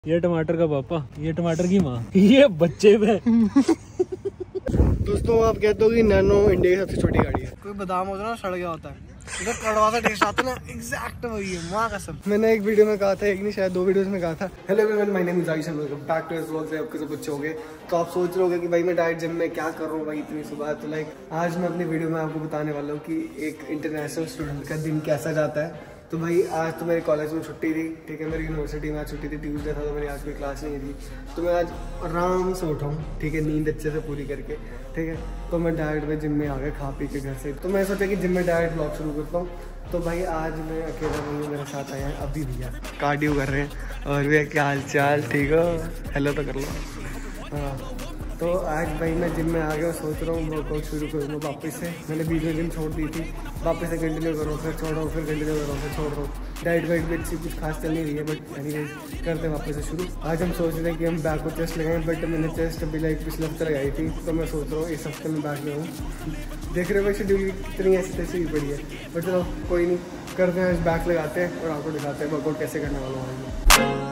ये टमाटर का पापा, ये टमाटर की माँ, ये बच्चे पे। दोस्तों आप कहते हो कि नैनो इंडिया की सबसे छोटी गाड़ी है। कोई बादाम होता है ना सड़ गया होता है, इधर कड़वा सा टेस्ट आता है ना, एग्जैक्ट वही है, माँ कसम। मैंने एक वीडियो में कहा था, एक नहीं शायद 2 वीडियोस में कहा था, hello everyone my name is Ayush, welcome back to this vlog. से आपके सब अच्छे होंगे। तो आप सोच रहे होगे कि भाई मैं डाइट जिम में क्या कर रहा हूँ भाई इतनी सुबह। तो लाइक आज मैं अपनी वीडियो में आपको बताने वाला हूँ कि एक इंटरनेशनल स्टूडेंट का दिन कैसा जाता है। तो भाई आज तो मेरे कॉलेज में छुट्टी थी, ठीक है, मेरी यूनिवर्सिटी में आज छुट्टी थी, ट्यूसडे था, तो मेरी आज कोई क्लास नहीं थी। तो मैं आज आराम से उठा हूँ, ठीक है, नींद अच्छे से पूरी करके, ठीक है। तो मैं डायरेक्ट में जिम में आ गया खा पी के घर से। तो मैं सोचा कि जिम में डायरेक्ट ब्लॉग शुरू करता हूँ। तो भाई आज मैं अकेला नहीं हूँ, मेरे साथ आए हैं अभी भैया, कार्डियो कर रहे हैं। और भैया क्या हाल चाल, ठीक हो? हेलो तो कर लो। हाँ, तो आज भाई मैं जिम में आ गया, सोच रहा हूँ वर्कआउट शुरू करूँगा वापस से। मैंने बीच में जिम छोड़ दी थी, वापस से कंटिन्यू करो, फिर छोड़ो, फिर कंटिन्यू करो, फिर छोड़ दो। डाइट वाइट भी अच्छी कुछ खास चल नहीं रही है, बट एनीवेज करते हैं वापस से शुरू। आज हम सोच रहे हैं कि हम बैक को चेस्ट लगाएं, बट मैंने चेस्ट अभी लाइक पिछले हफ्ते लगाई थी, तो मैं सोच रहा हूँ इस हफ्ते में बैक लगाऊँ। देख रहे हो शेड्यूल कितनी ऐसी तैसी ही पड़ी है, बट चलो कोई नहीं, करते हैं, आज बैक लगाते हैं और आपको दिखाते हैं वर्कआउट कैसे करने वाला हूँ।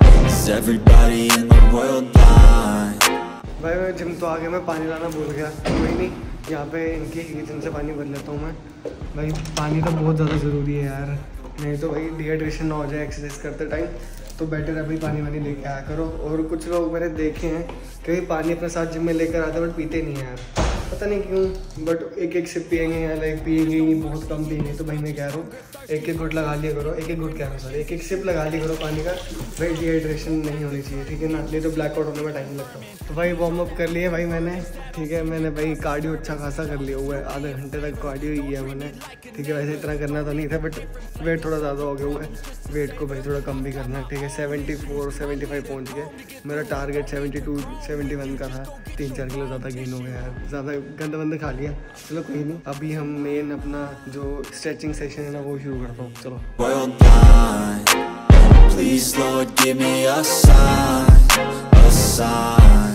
भाई मैं जिम तो आ गया, मैं पानी लाना भूल गया, कोई नहीं, यहाँ पे इनकी किचन से पानी भर लेता हूँ मैं। भाई पानी तो बहुत ज़्यादा ज़रूरी है यार, नहीं तो भाई डिहाइड्रेशन ना हो जाए एक्सरसाइज करते टाइम। तो बेटर है भाई पानी वानी लेके आया करो। और कुछ लोग मैंने देखे हैं कि पानी अपने साथ जिम में लेकर आते हैं बट पीते नहीं है यार, पता नहीं क्यों, बट एक एक सिप पियेंगे या लाइक पियेंगे ही, बहुत कम पियेंगे। तो भाई मैं कह रहा हूँ एक एक घुट लगा लिया करो, एक एक घुट कह रहा हूँ सॉरी, एक एक सिप लगा लिया करो पानी का। भाई डिहाइड्रेशन नहीं होनी चाहिए, ठीक है ना, नहीं तो ब्लैकआउट होने में टाइम लगता है। तो भाई वार्म अप कर लिए भाई मैंने, ठीक है, मैंने भाई कार्डियो अच्छा खासा कर लिया हुआ है, आधे घंटे तक कार्डियो ही किया मैंने, ठीक है। वैसे इतना करना तो नहीं था, बट वेट थोड़ा ज़्यादा हो गया हुआ है, वेट को भाई थोड़ा कम भी करना है, ठीक है। 74-75 पहुँच गया, मेरा टारगेट 72-71 का था, 3-4 किलो ज़्यादा गेन हो गया यार, ज़्यादा गंद बंद खा लिया। चलो कोई नहीं, अभी हम मेन अपना जो स्ट्रेचिंग सेशन है ना वो शुरू करता हूँ, चलो। Please Lord give me a sign, a sign.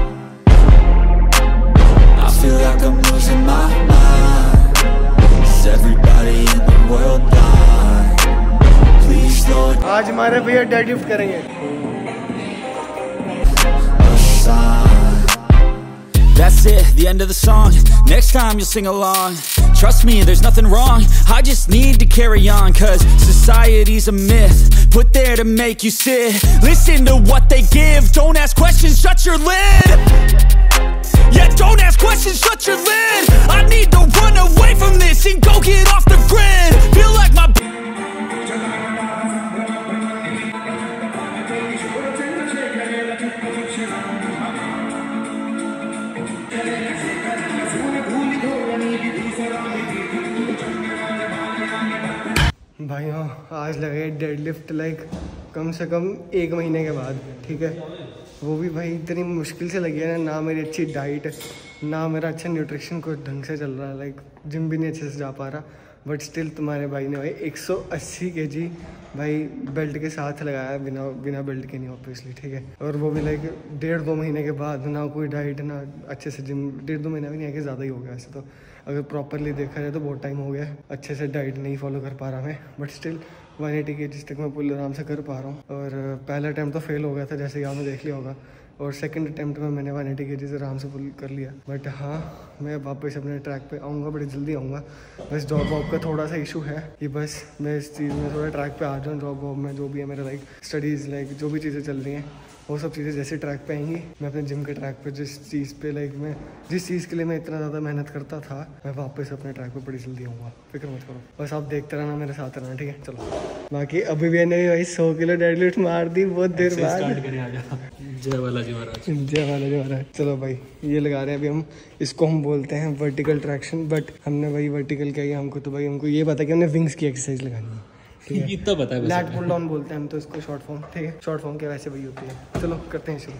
I feel like I'm losing my mind. Is everybody in the world blind? Please Lord. आज हमारे भैया डेडलिफ्ट करेंगे। A sign. That's it, the end of the song. Next time you'll sing along. Trust me, there's nothing wrong. I just need to carry on, 'cause society's a myth put there to make you sit. Listen to what they give. Don't ask questions, shut your lid. Yeah, don't ask questions, shut your lid. I need to run away from this and go get off the grid. Feel like my भाई हाँ, आज लगे deadlift like कम से कम 1 महीने के बाद, ठीक है। वो भी भाई इतनी मुश्किल से लगी है ना मेरी अच्छी डाइट, ना मेरा अच्छा न्यूट्रिशन कुछ ढंग से चल रहा है, लाइक जिम भी नहीं अच्छे से जा पा रहा, बट स्टिल तुम्हारे भाई ने भाई 180 kg भाई बेल्ट के साथ लगाया है, बिना बेल्ट के नहीं ऑब्वियसली, ठीक है। और वो भी लाइक 1.5-2 महीने के बाद, ना कोई डाइट, ना अच्छे से जिम, 1.5-2 महीना भी नहीं है कि ज़्यादा ही हो गया वैसे तो, अगर प्रॉपरली देखा जाए तो बहुत टाइम हो गया, अच्छे से डाइट नहीं फॉलो कर पा रहा मैं, बट स्टिल 180 kg तक मैं पुल आराम से कर पा रहा हूँ। और पहला अटैम्प्ट तो फेल हो गया था, जैसे यहाँ में देख लिया होगा, और सेकंड अटैम्प्ट में मैंने 180 kg से आराम से पुल कर लिया। बट हाँ, मैं वापस अपने ट्रैक पे आऊँगा, बड़ी जल्दी आऊँगा। बस जॉब वॉब का थोड़ा सा इशू है कि बस मैं इस चीज़ में थोड़ा ट्रैक पे आ जाऊँ, जॉब वॉब में जो भी है मेरा लाइक स्टडीज़, लाइक जो भी चीज़ें चल रही हैं वो सब चीज़ें जैसे ट्रैक पे आएंगी, मैं अपने जिम के ट्रैक पे जिस चीज़ पे लाइक मैं जिस चीज़ के लिए मैं इतना ज़्यादा मेहनत करता था, मैं वापस अपने ट्रैक पे बड़ी जल्दी आऊँगा, फिक्र मत करो, बस आप देखते रहना, मेरे साथ रहना, ठीक है। चलो बाकी अभी भी मैंने भाई 100 किलो डेडलिफ्ट मार दी बहुत देर बाद। जय बालाजी महाराज, जय बालाजी महाराज। चलो भाई ये लगा रहे हैं अभी हम, इसको हम बोलते हैं वर्टिकल ट्रैक्शन, बट हमने भाई वर्टिकल किया है हमको, तो भाई हमको ये पता कि हमने विंग्स की एक्सरसाइज लगानी है, ठीक है, इतना पता है। लैट पुल डाउन बोलते हैं हम तो इसको, शॉर्ट फॉर्म, ठीक है, शॉर्ट फॉर्म के वैसे वही होती है। चलो करते हैं शुरू।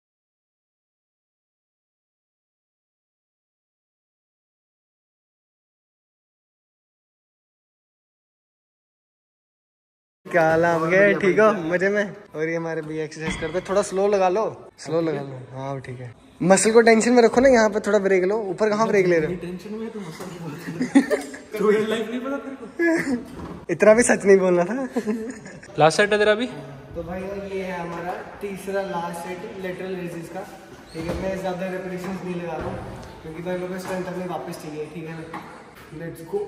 क्या हाल है आपके, ठीक हो, मजे में? और ये हमारे भैया एक्सरसाइज करते हैं, थोड़ा स्लो लगा लो, स्लो लगा लो, हाँ ठीक है। मसल को टेंशन में रखो ना, यहाँ पे थोड़ा ब्रेक लो, ऊपर कहाँ ब्रेक ले रहे हो? टेंशन में तो मसल तो रियल लाइफ नहीं पता तेरे को। इतना भी सच नहीं बोलना था। लास्ट सेट है तेरा भी? तो भाई ये है हमारा तीसरा लास्ट सेट लेटरल रेजिस का, ठीक है। मैं ज़्यादा रेपिटेशंस नहीं लगा रहा हूँ क्योंकि भाई लोगों को स्ट्रेंथ हमें वापस चाहिए, ठीक है ना। Let's go.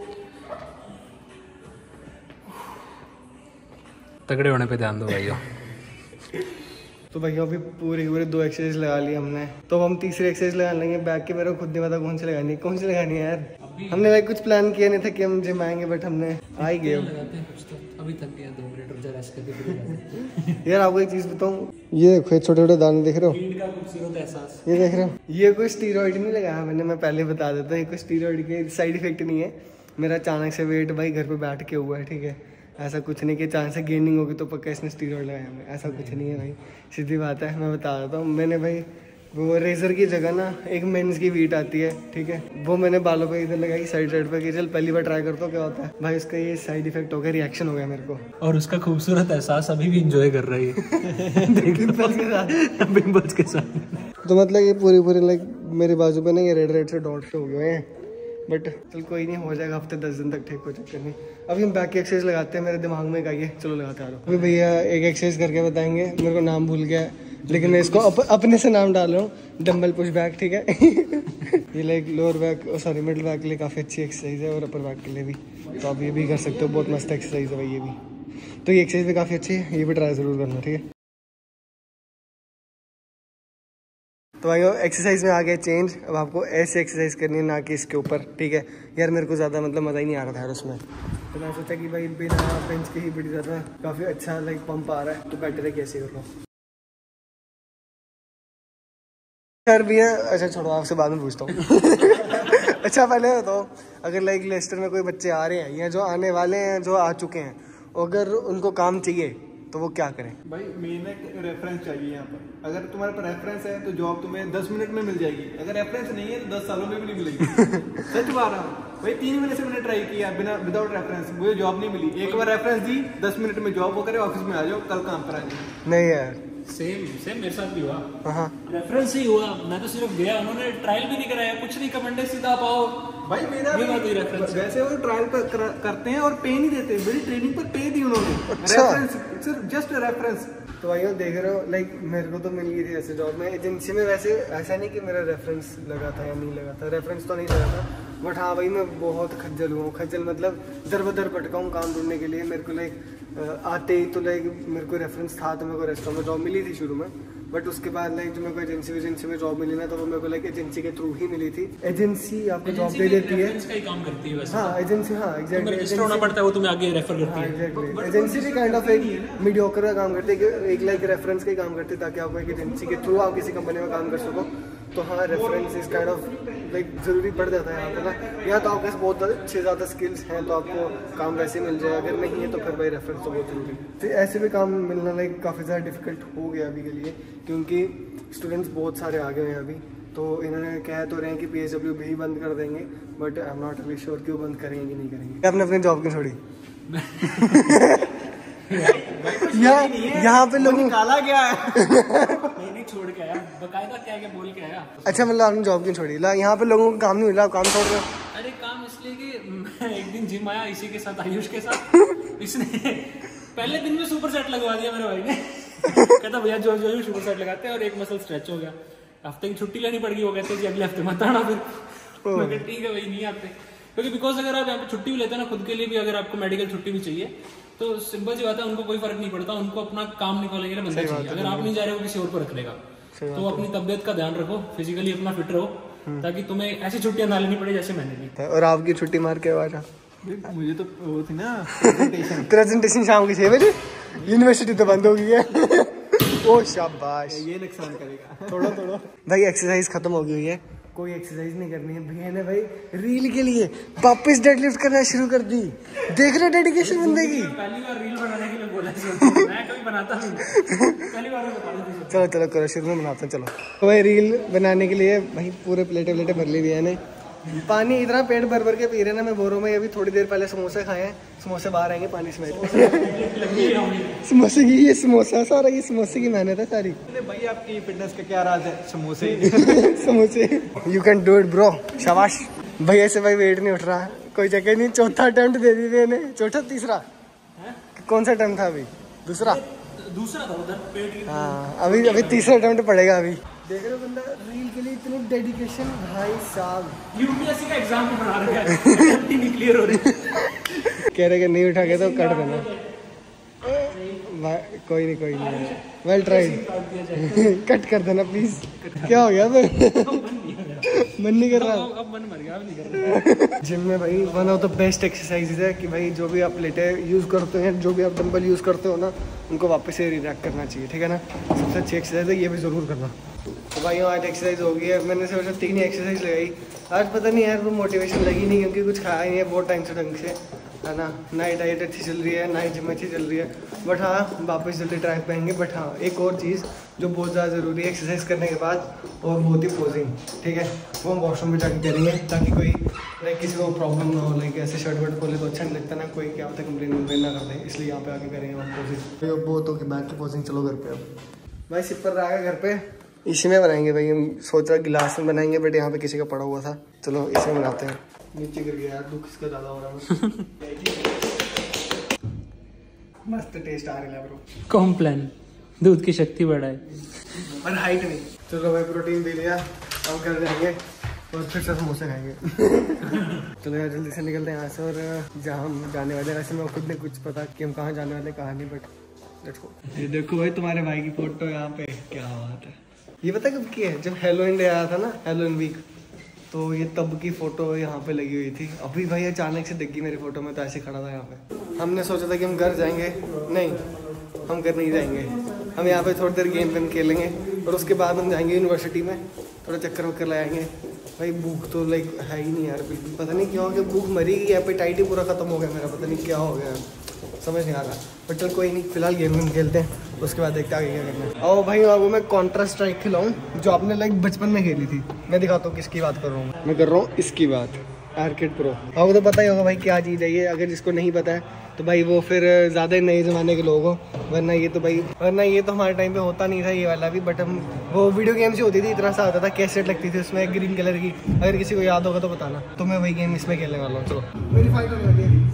तगड़े होने पे ध्यान दो भाइयों। तो भैया अभी पूरे 2 एक्सरसाइज लगा ली हमने, तो हम तीसरी एक्सरसाइज लगा लेंगे बैक के। मेरे को खुद नहीं पता कौन सी लगानी है यार। हमने लाइक कुछ प्लान किया नहीं था कि हम जिम आएंगे, बट हमने आ ही गए। अभी थक गया, 2 मिनट रुक जा, रेस्ट करके। यार आपको एक चीज बताऊं, ये देखो छोटे छोटे दाने देख रहे हो, नींद का खूबसूरत एहसास। ये देख रहे हो, ये कोई स्टीरॉइड नहीं लगाया मैंने, मैं पहले बता देता हूँ। ये कोई स्टीरॉइड के साइड इफेक्ट नहीं है। मेरा अचानक से वेट भाई घर पे बैठ के हुआ है, ठीक है। ऐसा कुछ नहीं कि अचानक से गेनिंग होगी तो पक्का इसने स्टीरॉइड लगाया हमें, ऐसा कुछ नहीं है भाई, सीधी बात है। मैं बता देता हूँ, मैंने भाई वो रेजर की जगह ना एक मेंस की वीट आती है, ठीक है, वो मैंने बालों पे इधर लगाई साइड पे कि चल पहली बार ट्राई करता हूँ क्या होता है। भाई उसका ये साइड इफेक्ट हो गया, रिएक्शन हो गया मेरे को, और उसका खूबसूरत एहसास अभी भी इंजॉय कर रही है पिंपल्स के साथ। तो मतलब ये पूरी लाइक मेरे बाजू पे ना ये रेड से डॉट हो गए हैं, बट चल कोई नहीं, हो जाएगा हफ्ते 10 दिन तक, ठीक हो चक्कर नहीं। अभी हम बैक की एक्सरसाइज लगाते हैं, मेरे दिमाग में आई है, चलो लगाते आ रहा हूँ। अभी भैया एक एक्सरसाइज करके बताएंगे, मेरे को नाम भूल गया लेकिन मैं इसको अपने से नाम डाल रहा हूँ, डंबल पुश बैक, ठीक है। ये like lower back sorry middle back के लिए काफ़ी अच्छी एक्सरसाइज है और अपर बैक के लिए भी, तो आप ये भी कर सकते हो, बहुत मस्त एक्सरसाइज है भाई ये भी। तो ये एक्सरसाइज भी काफ़ी अच्छी है, ये भी ट्राई ज़रूर करना, ठीक है। तो भाई एक्सरसाइज में आ गया चेंज, अब आपको ऐसे एक्सरसाइज करनी है, ना कि इसके ऊपर, ठीक है। यार मेरे को ज़्यादा मतलब मज़ा ही नहीं आ रहा था यार उसमें, तो मैं सोचा कि भाई बिना बेंच के ही बड़ी ज़्यादा काफ़ी अच्छा लाइक पंप आ रहा है, तो बेटर है कैसे कर लो यार भैया। अच्छा छोड़ो, आपसे बाद में पूछता हूँ। अच्छा पहले बताओ, अगर लाइक लेस्टर में कोई बच्चे आ रहे हैं या जो आने वाले हैं, जो आ चुके हैं, अगर उनको काम चाहिए तो वो क्या करें? भाई मेन रेफरेंस चाहिए यहाँ पर। अगर तुम्हारे पास रेफरेंस है तो जॉब तुम्हें 10 मिनट में मिल जाएगी, अगर रेफरेंस नहीं है तो 10 सालों में भी नहीं मिलेगी। सच बात है भाई, 3 महीने से मैंने ट्राई किया बिना विदाउट रेफरेंस, मुझे जॉब नहीं मिली। एक बार रेफरेंस दी, 10 मिनट में जॉब वो करे, ऑफिस में आ जाओ, कल काम पर आ जाओ। नहीं यार, सेम मेरे साथ भी हुआ, हाँ रेफरेंस ही हुआ, मैं तो सिर्फ गया, उन्होंने ट्रायल भी नहीं कराया, कुछ नहीं, कमेंट सीधा पाओ। भाई मेरा रेफरेंस वैसे वो ट्रायल करते हैं और पे नहीं देते, मेरी ट्रेनिंग पर पे दी उन्होंने। अच्छा। रेफरेंस सिर्फ जस्ट रेफरेंस। तो भाई देख रहे हो लाइक मेरे को तो मिल गई थी ऐसे जॉब में एजेंसी में। वैसे ऐसा नहीं कि मेरा रेफरेंस लगा था या नहीं लगा था, रेफरेंस तो नहीं लगा था, बट हाँ भाई मैं बहुत खज्जल हुआ हूँ। खज्जल मतलब दर बदर भटका हूँ काम ढूंढने के लिए। मेरे को लाइक आते ही तो लाइक मेरे को रेफरेंस था, तो मेरे को रेस्टोरेंट में जॉब मिली थी शुरू में, बट उसके बाद लाइक जो मेरे को एजेंसी में जॉब मिली ना, तो वो मेरे को लाइक एजेंसी के थ्रू ही मिली थी। एजेंसी आपको जॉब दे देती है, काम करती है वैसे। हाँ एजेंसी, हाँ एग्जैक्टली, रजिस्टर होना पड़ता है, वो तुम्हें आगे रेफर करती है। एग्जैक्टली, एजेंसी भी काइंड ऑफ एक मीडियोकर का काम करती है, एक लाइक रेफरेंस का ही काम करती है, ताकि आपको एक एजेंसी के थ्रू आप किसी कंपनी में काम कर सको। तो हाँ रेफरेंस इस काइंड ऑफ लाइक ज़रूरी पड़ जाता है यहाँ पे ना। या तो आपके पास बहुत अच्छे ज़्यादा स्किल्स हैं तो आपको काम वैसे मिल जाए, अगर नहीं है तो फिर भाई रेफरेंस तो बहुत ज़रूरी है। तो ऐसे भी काम मिलना लाइक काफ़ी ज़्यादा डिफिकल्ट हो गया अभी के लिए, क्योंकि स्टूडेंट्स बहुत सारे आ गए हैं अभी। तो इन्होंने कह तो रहे हैं कि PSW भी बंद कर देंगे, but I am not really sure कि वो बंद करेंगे कि नहीं करेंगे। आपने अपनी जॉब क्यों छोड़ी? यहाँ पे लोग निकाला गया है। नहीं छोड़ के आया, बकायदा क्या बोल के आया। अच्छा मतलब आपने जॉब क्यों छोड़ी? यहाँ पे लोगों को काम नहीं मिला, काम छोड़ रहे हो? अरे काम इसलिए कि मैं एक दिन जिम आया इसी के साथ, आयुष के साथ। इसने पहले दिन में सुपर सेट लगवा दिया मेरे भाई ने। कहता भैया जो सुपर सेट लगाते हैं, और एक मसल स्ट्रेच हो गया। हफ्ते की छुट्टी लेनी पड़ गई, वो कहते हैं अगले हफ्ते मत आना। फिर मैं ठीक है भाई नहीं आते, क्योंकि बिकॉज अगर आप यहाँ पे छुट्टी भी लेते हैं ना खुद के लिए भी, अगर आपको मेडिकल छुट्टी भी चाहिए तो सिंपल सी बात है, उनको कोई फर्क नहीं पड़ता, उनको अपना काम निकालने के लिए बंदा चाहिए। अगर आप नहीं जा रहे हो किसी और को रख लेगा। तो अपनी तबियत का ध्यान रखो, फिजिकली अपना फिट रहो, ताकि तुम्हें ऐसी छुट्टियां ना लेनी पड़े जैसे मैंने ली। और आपकी छुट्टी मार के आवाज मुझे तो वो थी ना प्रेजेंटेशन शाम के 6 बजे, यूनिवर्सिटी तो बंद हो गई है। ओ शाबाश, ये नुकसान करेगा थोड़ा भाई। एक्सरसाइज खत्म हो गई है, कोई एक्सरसाइज नहीं करनी है। भैया ने भाई रील के लिए वापस डेडलिफ्ट करना शुरू कर दी। देख रहे डेडिकेशन बंदे की। पहली बार रील बनाने के लिए बोला, मैं कभी बनाता नहीं, पहली बार बता देती। चलो करो, शुरू में बनाते हैं। चलो तो भाई रील बनाने के लिए भाई पूरे प्लेटें भर ली दिया ने। पानी इतना पेट भर के पी रहे ना, मैं बोर हूँ। मैं अभी थोड़ी देर पहले समोसे खाए हैं, समोसे बाहर आएंगे पानी समेत। समोसे की ये समोसा सारा, ये समोसे की मेहनत है सारी। भाई आपकी फिटनेस का क्या राज है? समोसे। समोसे। You can do it bro, शाबाश। भैया से भाई वेट नहीं उठ रहा, कोई जगह नहीं। चौथा अटेम्प्ट दे दी इन्हें, चौथा तीसरा कौन सा अटेम्प्ट था अभी? दूसरा दूसरा था उधर पेट की। हाँ अभी तीसरा अटेम्प्ट पड़ेगा अभी। देख रहे हो बंदा रील के लिए इतनी डेडिकेशन भाई साहब। यूपीएससी का एग्जाम भी बना रहा है, नहीं क्लियर हो रही। कह रहे कि नहीं उठा के तो कट देना। कोई नहीं वेल ट्राइड। कट कर देना प्लीज। क्या हो गया मन नहीं कर रहा। अब मन मर गया, अब नहीं कर रहा। जिम में भाई one of the best exercise है कि भाई जो भी आप प्लेटें यूज़ करते हैं, जो भी आप डंबल यूज़ करते हो ना, उनको वापस से रिएक्ट करना चाहिए, ठीक है ना। सबसे अच्छी एक्सरसाइज है, ये भी ज़रूर करना। तो भाई आज एक्सरसाइज हो गई है, मैंने सिर्फ 3 ही एक्सरसाइज लगाई आज। पता नहीं यार वो मोटिवेशन लगी नहीं, क्योंकि कुछ खाया नहीं है बहुत टाइम से ढंग से, है ना। ना ही डाइट अच्छी चल रही है, ना ही जिम अच्छी चल रही है। बट हाँ वापस जल्दी ट्रैक पे आएंगे। बट हाँ एक और चीज़ जो बहुत ज़्यादा ज़रूरी है एक्सरसाइज करने के बाद, और वो होती पोजिंग, ठीक है। वो हम वॉशरूम में जाके करेंगे, ताकि कोई लाइक किसी को प्रॉब्लम ना हो। लाइक ऐसे शर्ट वर्ट खोले तो अच्छा नहीं लगता ना, कोई क्या होता है कंप्लेन ना कर दे, इसलिए यहाँ पे आके करेंगे हम पोजिंग। बहुत हो के बैठ के पोजिंग। चलो घर पे अब भाई सिपर रहा है घर पे, इसी में बनाएंगे भाई। हम सोच रहे गिलास में बनाएंगे, बट यहाँ पे किसी का पड़ा हुआ था, चलो इसे बनाते हैं। नीचे गिर गया यार, दुख इसका ज़्यादा हो रहा है। मस्त टेस्ट आ रहा है ब्रो। कॉम्प्लान दूध की शक्ति बढ़ाए पर हाइट नहीं। चलो भाई प्रोटीन पी लिया, अब कर जाएंगे और फिर से समोसे खाएंगे। चलो यार जल्दी से निकलते हैं यहाँ से। और जहाँ हम जाने वाले, वैसे मैं खुद ने कुछ पता कि हम कहाँ जाने वाले, कहाँ नहीं, बट लेट्स गो। ये देखो भाई तुम्हारे भाई की फोटो यहाँ पे, क्या बात है। ये पता कब की है? जब हैलोवीन डे आया था ना, हैलोवीन वीक, तो ये तब की फ़ोटो यहाँ पे लगी हुई थी। अभी भाई अचानक से दिख गई मेरी फ़ोटो में, तो ऐसे खड़ा था यहाँ पे। हमने सोचा था कि हम घर जाएंगे, नहीं हम घर नहीं जाएंगे, हम यहाँ पे थोड़ी देर गेम खेलेंगे और उसके बाद हम जाएंगे यूनिवर्सिटी में, थोड़ा चक्कर वक्कर लगाएंगे। भाई भूख तो लाइक है ही नहीं यार बिल्कुल, पता नहीं क्यों कि भूख मरी गई, एपेटाइट ही पूरा ख़त्म हो गया मेरा, पता नहीं क्या हो गया, समझ नहीं आ रहा। बट चल कोई नहीं, फिलहाल गेम खेलते हैं, उसके बाद देखते आगे क्या करना है। और भाई वो मैं काउंटर स्ट्राइक खिलाऊँ जो आपने लाइक बचपन में खेली थी। मैं दिखाता हूँ किसकी बात कर रहा हूँ। मैं कर रहा हूँ इसकी बात, आर्केड प्रो। आपको तो पता ही होगा भाई क्या चीज़ है ये। अगर जिसको नहीं पता है तो भाई वो फिर ज़्यादा नए ज़माने के लोग हो, वरना ये तो हमारे टाइम पे होता नहीं था ये वाला भी। बट हम वो वीडियो गेम से होती थी, इतना सा होता था, कैसेट लगती थी उसमें ग्रीन कलर की। अगर किसी को याद होगा तो बताना। तो मैं वही गेम इसमें खेलने वाला हूँ। चलो मेरी फाइट होने वाली है।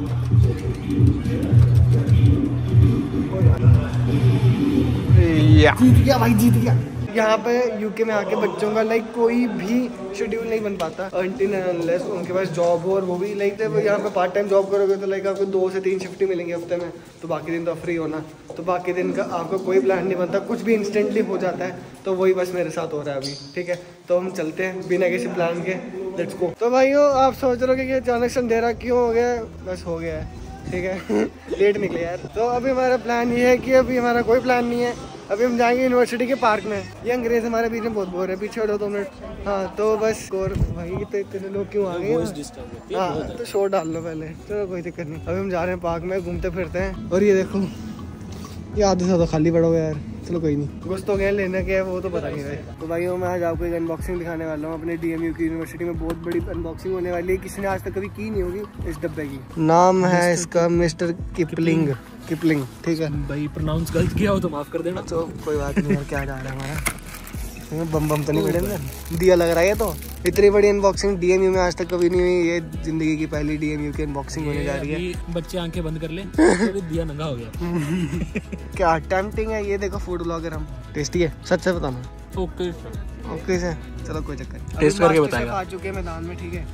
जीत गया भाई, जीत गया। यहाँ पे यूके में आके बच्चों का लाइक कोई भी शेड्यूल नहीं बन पाता अनटिल अनलेस उनके पास जॉब हो। और वो भी लाइक यहाँ पे पार्ट टाइम जॉब करोगे तो लाइक आपको 2 से 3 शिफ्ट मिलेंगे हफ्ते में, तो बाकी दिन तो फ्री होना, तो बाकी दिन का आपका कोई प्लान नहीं बनता, कुछ भी इंस्टेंटली हो जाता है। तो वही बस मेरे साथ हो रहा है अभी, ठीक है। तो हम चलते हैं बिना किसी प्लान के, लेट्स गो। तो भाइयों आप सोच रहे हो कि अचानक से अंधेरा क्यों हो गया, बस हो गया है, ठीक है। लेट निकले यार। तो अभी हमारा प्लान ये है कि अभी हमारा कोई प्लान नहीं है, अभी हम जाएंगे यूनिवर्सिटी के पार्क में। ये अंग्रेज हमारे बीच में बहुत बोर है, पीछे हटो 2 मिनट। हाँ तो बस और भाई तो इतने लोग क्यों आ गए। हाँ तो शोर डाल लो पहले, चलो कोई दिक्कत नहीं। अभी हम जा रहे हैं पार्क में, घूमते फिरते हैं। और ये देखो ये आधे से तो खाली पड़ा हुआ यार, चलो कोई नहीं। कुछ तो गए लेना क्या है वो तो पता नहीं भाई। तो भाई मैं आज आपको एक अनबॉक्सिंग दिखाने वाला हूँ अपने DMU की यूनिवर्सिटी में। बहुत बड़ी अनबॉक्सिंग होने वाली है, किसी ने आज तक कभी की नहीं होगी इस डब्बे की। नाम है इसका मिस्टर किपलिंग, ठीक है भाई प्रोनाउंस गलत किया हो तो माफ कर देना। तो कोई बात नहीं यार, क्या जा रहा है हमारा बम तो नहीं पड़े अंदर, दिया लग रहा है। तो इतनी बड़ी अनबॉक्सिंग DMU में आज तक कभी नहीं हुई, ये जिंदगी की पहली DMU की अनबॉक्सिंग होने जा रही है। बच्चे आंखें बंद कर ले तो दिया नंगा हो गया। क्या टेम्पटिंग है ये, देखो फूड ब्लॉगर हम। टेस्टी है सच से बताना। ओके से चलो कोई चक्कर नहीं, टेस्ट करके बताएगा। आ चुके हैं मैदान में, ठीक है।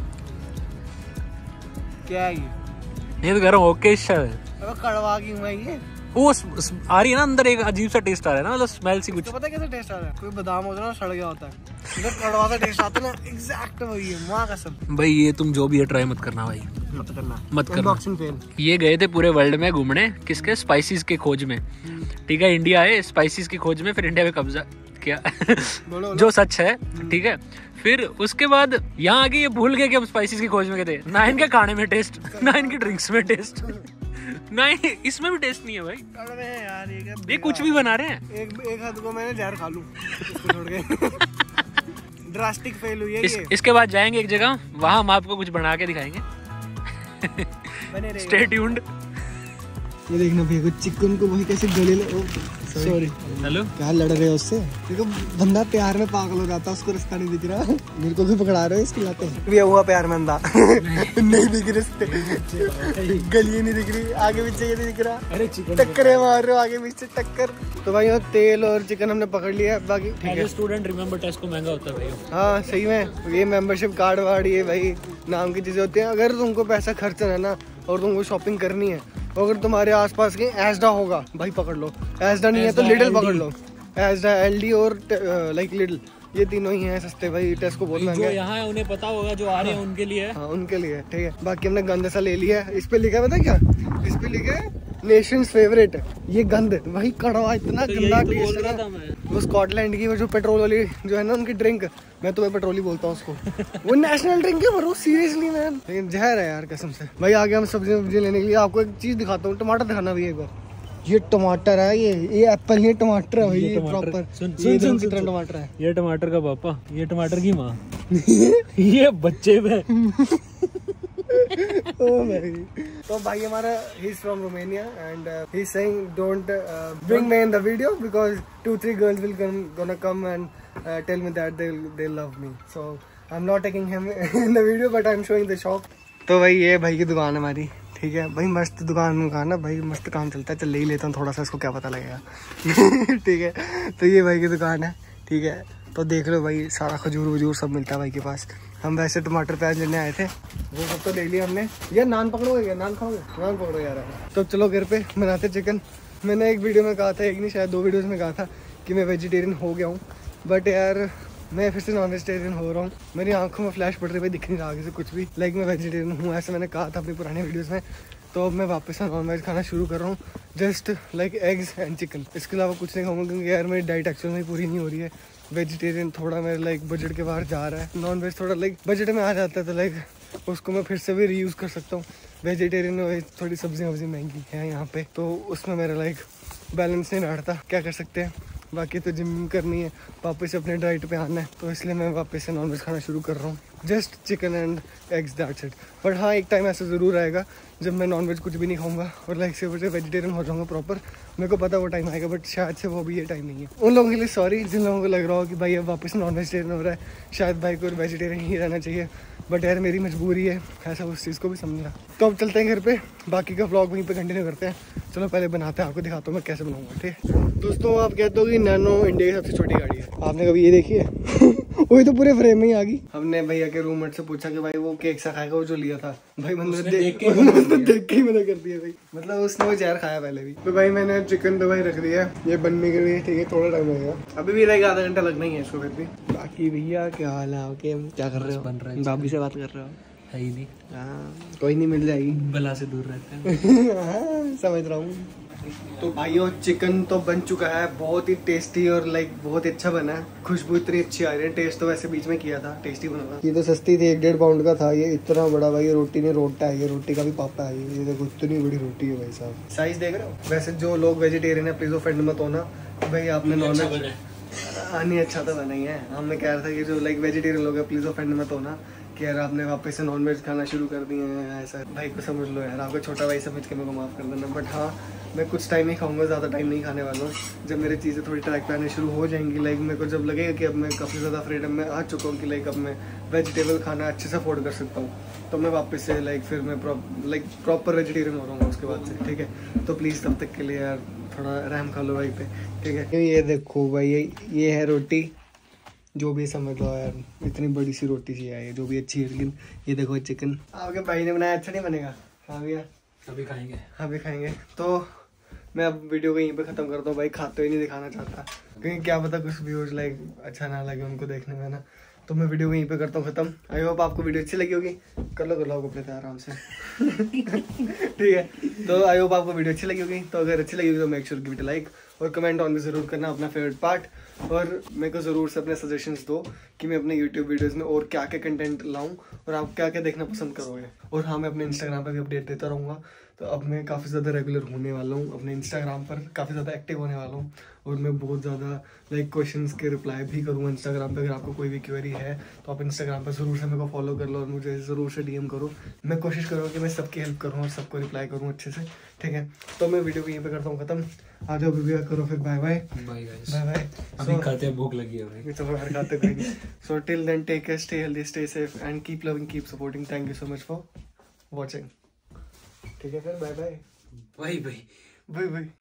क्या है ये तो कह रहा हूँ ओके सर। कड़वा की हुआ ये वो आ रही है ना अंदर, एक अजीब सा टेस्ट आ रहा है ना, मतलब स्मेल सी कुछ। तो पता है कैसे टेस्ट आ रहा है? कोई बादाम होता है ना सड़ गया होता है, इधर कड़वा सा टेस्ट आता है ना, एग्जैक्ट वही है, मां कसम। भाई ये तुम जो भी है ट्राई मत करना भाई, मत करना। Unboxing fail. ये गए थे पूरे वर्ल्ड में घूमने, किसके? स्पाइसेस के खोज में, ठीक है। इंडिया है स्पाइसेस की खोज में, फिर इंडिया में कब्जा किया जो सच है, ठीक है। फिर उसके बाद यहाँ आके ये भूल गए कि हम स्पाइसेस की खोज में गए थे। ना इनके खाने में टेस्ट, ना इनकी ड्रिंक्स में टेस्ट, नहीं इसमें भी टेस्ट नहीं है भाई। अरे यार ये कुछ भी बना रहे हैं। एक हाथ को मैंने जहर खा लूं इसको छोड़ के। ड्रास्टिक फेल हुई है ये। इसके बाद जाएंगे एक जगह, वहां हम आपको कुछ बना के दिखाएंगे। Stay tuned. ये देखना भैया चिकन को वही कैसे गले सॉरी। हेलो, क्या लड़ रहे हो उससे? देखो बंदा प्यार में पागल हो जाता है, उसको रास्ता नहीं दिख रहा। मेरे को भी पकड़ा रहे हो इसकी लाते। भी हुआ प्यार में अंधा। नहीं दिख रहे, गली नहीं दिख रही, आगे पीछे ये नहीं दिख रहा। अरे चिकन टक्करे मार रहे हो आगे पीछे टक्कर। तो भाई तेल और चिकन हमने पकड़ लिया है, बाकी ठीक है। स्टूडेंट रिमेंबर टेस्ट को महंगा होता है भाई। हाँ सही में, ये मेंबरशिप कार्ड वार्ड ये भाई नाम की चीजें होती हैं। अगर तुमको पैसा खर्चना है ना और तुमको शॉपिंग करनी है, अगर तुम्हारे आसपास के एसडा होगा भाई पकड़ लो, एसडा नहीं है तो लिडल पकड़ लो। एसडा, एलडी और लाइक लिडल, ये तीनों ही हैं सस्ते भाई। टेस्को बहुत महंगा है। यहाँ है उन्हें पता होगा, जो आ रहे हैं उनके लिए। हाँ उनके लिए ठीक है। बाकी हमने गंद सा ले लिया है। इस पे लिखा है पता क्या, इस पे लिखा है नेशंस फेवरेट। ये गंद भाई कड़वा, इतना गंदा टेस्ट है ना। वो स्कॉटलैंड की वो जो पेट्रोल वाली जो है ना उनकी ड्रिंक, मैं तुम्हें पेट्रोल ही बोलता हूँ उसको। वो नेशनल ड्रिंक है ब्रो, सीरियसली मैन। लेकिन जहर है यार कसम से। भाई आगे हम सब्जी लेने के लिए आपको एक चीज दिखाता हूँ। टमाटर दिखाना भी एक बार। ये टमाटर है, ये एप्पल नहीं टमाटर है भाई, ये प्रॉपर। सुन कितना टमाटर है। ये टमाटर का पापा, ये टमाटर की माँ। ये बच्चे में। तो भाई हमारा he is from Romania and he is saying don't bring me in the video because 2-3 girls will gonna come and tell me that they love me, so I am not taking him in the video but I am showing the shop. तो भाई ये भाई की दुकान है हमारी, ठीक है भाई। मस्त दुकान ना भाई, मस्त काम चलता है। चल ले ही लेता हूँ थोड़ा सा, इसको क्या पता लगेगा। ठीक है, तो ये भाई की दुकान है, ठीक है। तो देख लो भाई, सारा खजूर वजूर सब मिलता है भाई के पास। हम वैसे टमाटर प्याज लेने आए थे, वो सब तो ले लिया हमने। यार नान पकड़ोगे क्या? नान खाओगे? नान पकड़ो यार। तो चलो घर पे बनाते चिकन। मैंने एक वीडियो में कहा था, एक नहीं शायद 2 वीडियोस में कहा था कि मैं वेजिटेरियन हो गया हूँ, बट यार मैं फिर से नॉन वेजिटेरियन हो रहा हूँ। मेरी आंखों में फ्लैश पड़ रही है, दिख नहीं रहा आगे से कुछ भी। लाइक मैं वेजिटेरियन हूँ, ऐसे मैंने कहा था अपनी पुराने वीडियोज़ में। तो अब मैं वापस से नॉन वेज खाना शुरू कर रहा हूँ, just like eggs and chicken. इसके अलावा कुछ नहीं खाऊंगा क्योंकि यार मेरी डाइट एक्चुअल में पूरी नहीं हो रही है। वेजिटेरियन थोड़ा मेरे लाइक बजट के बाहर जा रहा है, नॉन वेज थोड़ा लाइक बजट में आ जाता है, तो लाइक उसको मैं फिर से भी रीयूज़ कर सकता हूँ। वेजिटेरियन में थोड़ी सब्जियाँ वब्जी महंगी हैं यहाँ पे, तो उसमें मेरा लाइक बैलेंस नहीं बैठता। क्या कर सकते हैं, बाकी तो जिम करनी है, वापस अपने डाइट पे आना है, तो इसलिए मैं वापस से नॉनवेज खाना शुरू कर रहा हूँ। Just chicken and eggs, that's it. But हाँ, एक टाइम ऐसा ज़रूर आएगा जब मैं नॉनवेज कुछ भी नहीं खाऊंगा और लाइक से वेजिटेरियन हो जाऊँगा प्रॉपर। मेरे को पता वो टाइम आएगा, बट शायद से वो भी ये टाइम नहीं है। उन लोगों के लिए सॉरी जिन लोगों को लग रहा हो कि भाई अब वापस नॉन वेजिटेरियन हो रहा है, शायद भाई को वेजिटेरियन ही रहना चाहिए। बट यार मेरी मजबूरी है, ऐसा उस चीज़ को भी समझना। तो अब चलते हैं घर पे, बाकी का व्लॉग वहीं पे कंटिन्यू करते हैं। चलो पहले बनाते हैं, आपको दिखाता हूँ मैं कैसे बनाऊंगा, ठीक है। दोस्तों आप कहते हो कि नैनो इंडिया की सबसे छोटी गाड़ी है, आपने कभी ये देखी है? वही तो पूरे फ्रेम में ही आ गई। हमने भैया के रूममेट से पूछा कि भाई वो केक सा खाएगा, वो जो लिया था भाई बंदे देख के ही मना कर दिया भाई, मतलब उसने वो जहर खाया पहले भी। तो भाई मैंने चिकन तो भाई रख दिया है, ये बनने के लिए, ठीक है। थोड़ा टाइम लगेगा, अभी भी लाइक आधा घंटा लगना ही है इसको फिर भी। बाकी भैया क्या हाल है आपके, क्या कर रहे हो? बन रहा है, भाभी से बात कर रहे हो? है ही नहीं। हाँ कोई नहीं, मिल जाएगी, बला से दूर रहते हैं। समझ रहा हूँ। तो भाइयों चिकन तो बन चुका है, बहुत ही टेस्टी और लाइक बहुत ही अच्छा बना है। खुशबू इतनी अच्छी आ रही है, टेस्ट तो वैसे बीच में किया था, टेस्टी बना था। ये तो सस्ती थी, 1-1.5 पाउंड का था। ये इतना बड़ा भाई, रोटी ने रोटा है, ये रोटी का भी पापा है। ये देखो इतनी बड़ी रोटी है भाई साहब, साइज देख रहे हो। वैसे जो लोग वेजिटेरियन है प्लीज ऑफेंड मत होना भाई, आपने नॉन वेज नहीं अच्छा तो बना ही है। हम मैं कह रहा था कि जो लाइक वेजिटेरियन लोग है प्लीज ऑफेंड मत होना कि यार आपने वापस से नॉन वेज खाना शुरू कर दिए हैं, ऐसा भाई को समझ लो यार, आपका छोटा भाई समझ के मेरे को माफ़ कर देना। बट हाँ मैं कुछ टाइम ही खाऊंगा, ज़्यादा टाइम नहीं खाने वाला हूँ। जब मेरी चीज़ें थोड़ी ट्रैक पे आने शुरू हो जाएंगी, लाइक मेरे को जब लगेगा कि अब मैं काफ़ी ज़्यादा फ्रीडम में आ चुका हूँ कि लाइक अब मैं वेजिटेबल खाना अच्छे से अफोर्ड कर सकता हूँ, तो मैं वापस से लाइक फिर मैं प्रॉपर वेजिटेरियन हो रहा हूँ उसके बाद से, ठीक है। तो प्लीज़ तब तक के लिए यार थोड़ा रहम खा लो भाई पे, ठीक है। ये देखो भाई, ये है रोटी, जो भी समझ लो यार, इतनी बड़ी सी रोटी सी है, जो भी अच्छी है। लेकिन ये देखो चिकन आपके भाई ने बनाया, अच्छा नहीं बनेगा? हाँ भैया अभी खाएंगे, अभी खाएंगे। तो मैं अब वीडियो को यहीं पे ख़त्म करता हूँ भाई, खाते हुए नहीं दिखाना चाहता क्योंकि क्या पता कुछ व्यूअर्स लाइक अच्छा ना लगे उनको देखने में ना। तो मैं वीडियो को यहीं पे करता हूँ ख़त्म। आई होप आपको वीडियो अच्छी लगी होगी, कर लो कपड़े थे आराम से। ठीक है, तो आई होप आपको वीडियो अच्छी लगी होगी। तो अगर अच्छी लगी होगी तो make sure give it a like और कमेंट ऑन भी ज़रूर करना अपना फेवरेट पार्ट, और मेरे को ज़रूर से अपने सजेशंस दो कि मैं अपने यूट्यूब वीडियोज़ में और क्या क्या कंटेंट लाऊं और आप क्या क्या देखना पसंद करोगे। और हाँ मैं अपने इंस्टाग्राम पे भी अपडेट देता रहूँगा, तो अब मैं काफ़ी ज़्यादा रेगुलर होने वाला हूँ, अपने इंस्टाग्राम पर काफ़ी ज़्यादा एक्टिव होने वाला हूँ और मैं बहुत ज़्यादा लाइक क्वेश्चंस के रिप्लाई भी करूँगा इंस्टाग्राम पे। अगर आपको कोई भी क्वेरी है तो आप इंस्टाग्राम पर ज़रूर से मेरे को फॉलो कर लो और मुझे ज़रूर से DM करो। मैं कोशिश करूँगा कि मैं सबकी हेल्प करूँ और सबको रिप्लाई करूँ अच्छे से, ठीक है। तो मैं वीडियो को यहीं पर करता हूँ ख़त्म। आ जाओ वीडियो करो फिर, bye bye bye guys, bye bye. अभी खाते हैं, भूख लगी है भाई। चलो यार खाते कोई नहीं। So till then take care, stay healthy, stay safe and keep loving, keep supporting. Thank you so much for watching. ठीक है फिर, bye bye bye bye bye bye.